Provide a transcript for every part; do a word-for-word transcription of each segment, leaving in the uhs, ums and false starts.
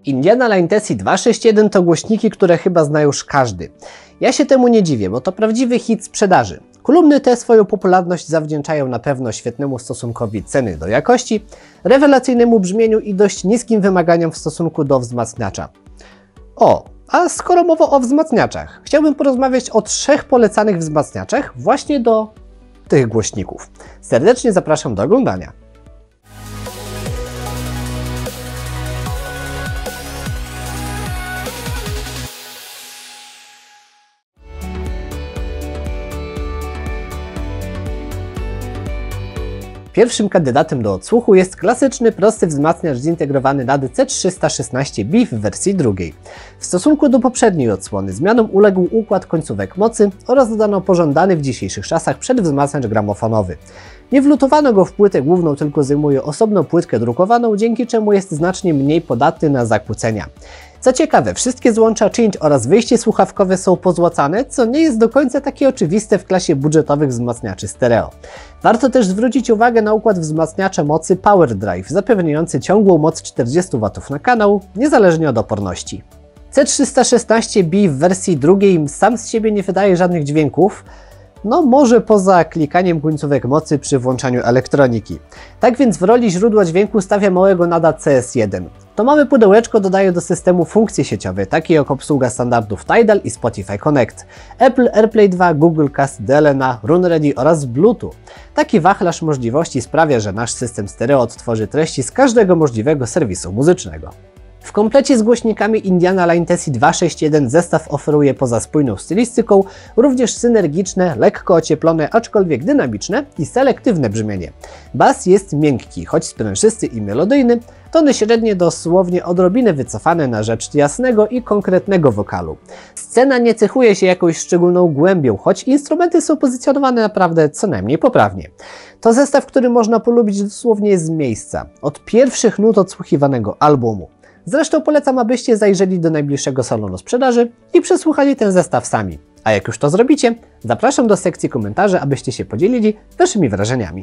Indiana Line Tessie dwieście sześćdziesiąt jeden to głośniki, które chyba zna już każdy. Ja się temu nie dziwię, bo to prawdziwy hit sprzedaży. Kolumny te swoją popularność zawdzięczają na pewno świetnemu stosunkowi ceny do jakości, rewelacyjnemu brzmieniu i dość niskim wymaganiom w stosunku do wzmacniacza. O, a skoro mowa o wzmacniaczach, chciałbym porozmawiać o trzech polecanych wzmacniaczach właśnie do tych głośników. Serdecznie zapraszam do oglądania. Pierwszym kandydatem do odsłuchu jest klasyczny, prosty wzmacniacz zintegrowany N A D C trzysta szesnaście B w wersji drugiej. W stosunku do poprzedniej odsłony zmianom uległ układ końcówek mocy oraz dodano pożądany w dzisiejszych czasach przedwzmacniacz gramofonowy. Nie wlutowano go w płytę główną, tylko zajmuje osobną płytkę drukowaną, dzięki czemu jest znacznie mniej podatny na zakłócenia. Co ciekawe, wszystkie złącza change oraz wyjście słuchawkowe są pozłacane, co nie jest do końca takie oczywiste w klasie budżetowych wzmacniaczy stereo. Warto też zwrócić uwagę na układ wzmacniacza mocy Power Drive, zapewniający ciągłą moc czterdzieści watów na kanał, niezależnie od oporności. C trzysta szesnaście B w wersji drugiej sam z siebie nie wydaje żadnych dźwięków, no może poza klikaniem końcówek mocy przy włączaniu elektroniki. Tak więc w roli źródła dźwięku stawia małego N A D A C S jeden. To małe pudełeczko dodaje do systemu funkcje sieciowe, takie jak obsługa standardów Tidal i Spotify Connect, Apple AirPlay dwa, Google Cast, D L N A, RunReady oraz Bluetooth. Taki wachlarz możliwości sprawia, że nasz system stereo odtworzy treści z każdego możliwego serwisu muzycznego. W komplecie z głośnikami Indiana Line Tessie dwieście sześćdziesiąt jeden zestaw oferuje poza spójną stylistyką również synergiczne, lekko ocieplone, aczkolwiek dynamiczne i selektywne brzmienie. Bas jest miękki, choć sprężysty i melodyjny, tony średnie dosłownie odrobinę wycofane na rzecz jasnego i konkretnego wokalu. Scena nie cechuje się jakąś szczególną głębią, choć instrumenty są pozycjonowane naprawdę co najmniej poprawnie. To zestaw, który można polubić dosłownie z miejsca, od pierwszych nut odsłuchiwanego albumu. Zresztą polecam, abyście zajrzeli do najbliższego salonu sprzedaży i przesłuchali ten zestaw sami. A jak już to zrobicie, zapraszam do sekcji komentarzy, abyście się podzielili waszymi wrażeniami.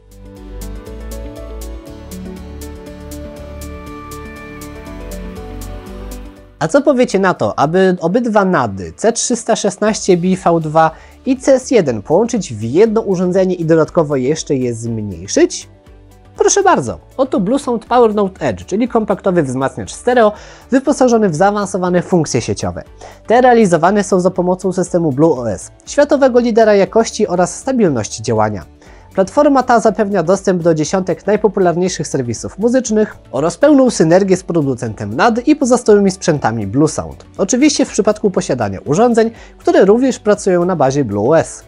A co powiecie na to, aby obydwa N A D Y C trzysta szesnaście B V dwa i C S jeden połączyć w jedno urządzenie i dodatkowo jeszcze je zmniejszyć? Proszę bardzo, oto Bluesound PowerNote Edge, czyli kompaktowy wzmacniacz stereo wyposażony w zaawansowane funkcje sieciowe. Te realizowane są za pomocą systemu BlueOS, światowego lidera jakości oraz stabilności działania. Platforma ta zapewnia dostęp do dziesiątek najpopularniejszych serwisów muzycznych oraz pełną synergię z producentem N A D i pozostałymi sprzętami Bluesound. Oczywiście w przypadku posiadania urządzeń, które również pracują na bazie BlueOS.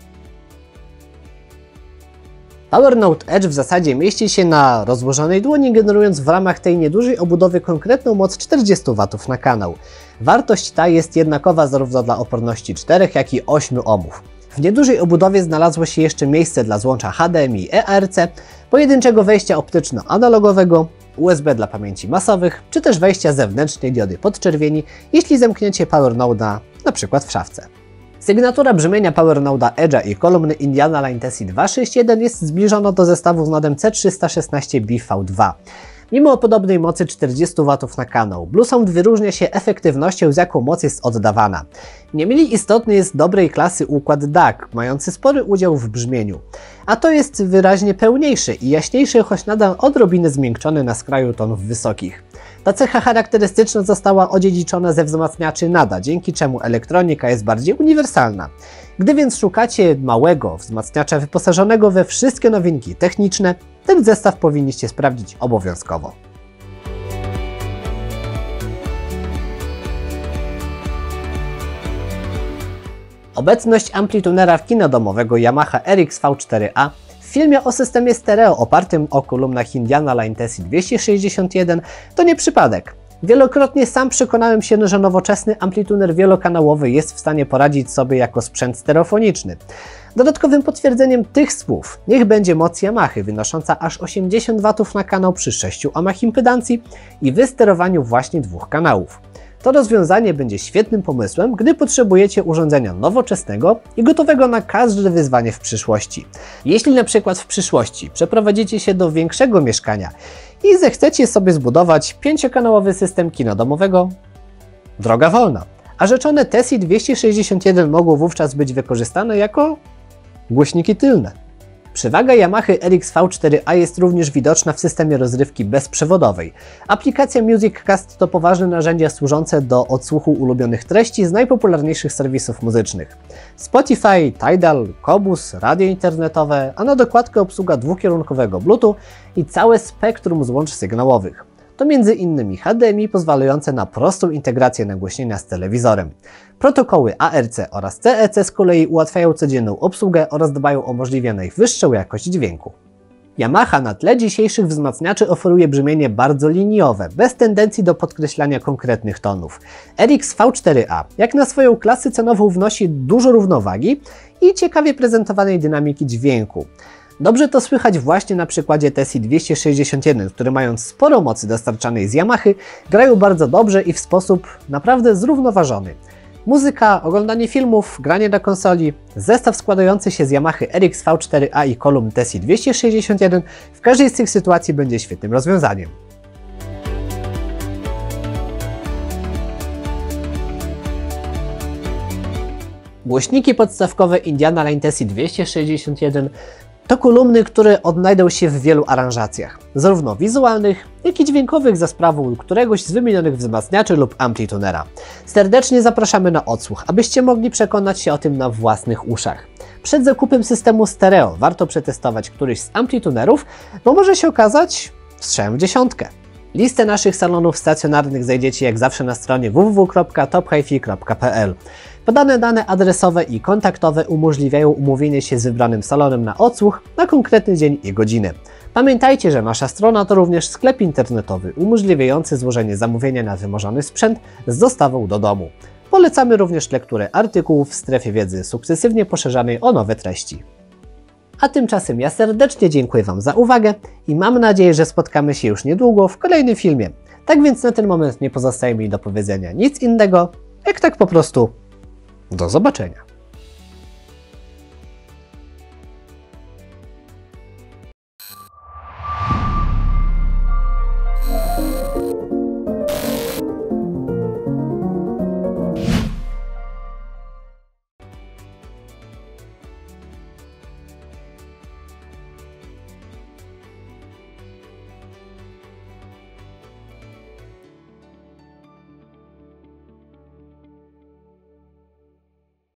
PowerNote Edge w zasadzie mieści się na rozłożonej dłoni, generując w ramach tej niedużej obudowy konkretną moc czterdzieści watów na kanał. Wartość ta jest jednakowa zarówno dla oporności czterech, jak i ośmiu ohmów. W niedużej obudowie znalazło się jeszcze miejsce dla złącza H D M I E A R C, pojedynczego wejścia optyczno-analogowego, U S B dla pamięci masowych, czy też wejścia zewnętrznej diody podczerwieni, jeśli zamknięcie PowerNode'a np. w szafce. Sygnatura brzmienia PowerNode'a Edge'a i kolumny Indiana Line Tessie dwieście sześćdziesiąt jeden jest zbliżona do zestawu z N A D em C trzysta szesnaście B V dwa. Mimo podobnej mocy czterdzieści watów na kanał, Bluesound wyróżnia się efektywnością, z jaką moc jest oddawana. Nie mniej istotny jest dobrej klasy układ D A C, mający spory udział w brzmieniu. A to jest wyraźnie pełniejszy i jaśniejszy, choć nadal odrobinę zmiękczony na skraju tonów wysokich. Ta cecha charakterystyczna została odziedziczona ze wzmacniaczy N A D A, dzięki czemu elektronika jest bardziej uniwersalna. Gdy więc szukacie małego wzmacniacza wyposażonego we wszystkie nowinki techniczne, ten zestaw powinniście sprawdzić obowiązkowo. Obecność amplitunera w kino domowego Yamaha R X V cztery A w filmie o systemie stereo opartym o kolumnach Indiana Line Tessie dwieście sześćdziesiąt jeden to nie przypadek. Wielokrotnie sam przekonałem się, że nowoczesny amplituner wielokanałowy jest w stanie poradzić sobie jako sprzęt stereofoniczny. Dodatkowym potwierdzeniem tych słów niech będzie moc Yamahy wynosząca aż osiemdziesiąt watów na kanał przy sześciu ohmach impedancji i wysterowaniu właśnie dwóch kanałów. To rozwiązanie będzie świetnym pomysłem, gdy potrzebujecie urządzenia nowoczesnego i gotowego na każde wyzwanie w przyszłości. Jeśli na przykład w przyszłości przeprowadzicie się do większego mieszkania i zechcecie sobie zbudować pięciokanałowy system kina domowego, droga wolna. A rzeczone T S I dwieście sześćdziesiąt jeden mogło wówczas być wykorzystane jako głośniki tylne. Przewaga Yamaha R X V cztery A jest również widoczna w systemie rozrywki bezprzewodowej. Aplikacja Music Cast to poważne narzędzie służące do odsłuchu ulubionych treści z najpopularniejszych serwisów muzycznych. Spotify, Tidal, Qobuz, radio internetowe, a na dokładkę obsługa dwukierunkowego Bluetooth i całe spektrum złącz sygnałowych. To między innymi H D M I pozwalające na prostą integrację nagłośnienia z telewizorem. Protokoły A R C oraz C E C z kolei ułatwiają codzienną obsługę oraz dbają o możliwie najwyższą jakość dźwięku. Yamaha na tle dzisiejszych wzmacniaczy oferuje brzmienie bardzo liniowe, bez tendencji do podkreślania konkretnych tonów. R X V cztery A jak na swoją klasę cenową wnosi dużo równowagi i ciekawie prezentowanej dynamiki dźwięku. Dobrze to słychać właśnie na przykładzie T S I dwieście sześćdziesiąt jeden, które mając sporo mocy dostarczanej z Yamahy, grają bardzo dobrze i w sposób naprawdę zrównoważony. Muzyka, oglądanie filmów, granie na konsoli, zestaw składający się z Yamahy R X V cztery A i kolumn T S I dwieście sześćdziesiąt jeden w każdej z tych sytuacji będzie świetnym rozwiązaniem. Głośniki podstawkowe Indiana Line T S I dwieście sześćdziesiąt jeden to kolumny, które odnajdą się w wielu aranżacjach, zarówno wizualnych, jak i dźwiękowych za sprawą któregoś z wymienionych wzmacniaczy lub amplitunera. Serdecznie zapraszamy na odsłuch, abyście mogli przekonać się o tym na własnych uszach. Przed zakupem systemu stereo warto przetestować któryś z amplitunerów, bo może się okazać strzałem w dziesiątkę. Listę naszych salonów stacjonarnych znajdziecie jak zawsze na stronie w w w kropka top hi fi kropka p l. Podane dane adresowe i kontaktowe umożliwiają umówienie się z wybranym salonem na odsłuch na konkretny dzień i godzinę. Pamiętajcie, że nasza strona to również sklep internetowy umożliwiający złożenie zamówienia na wymarzony sprzęt z dostawą do domu. Polecamy również lekturę artykułów w strefie wiedzy sukcesywnie poszerzanej o nowe treści. A tymczasem ja serdecznie dziękuję Wam za uwagę i mam nadzieję, że spotkamy się już niedługo w kolejnym filmie. Tak więc na ten moment nie pozostaje mi do powiedzenia nic innego, jak tak po prostu do zobaczenia.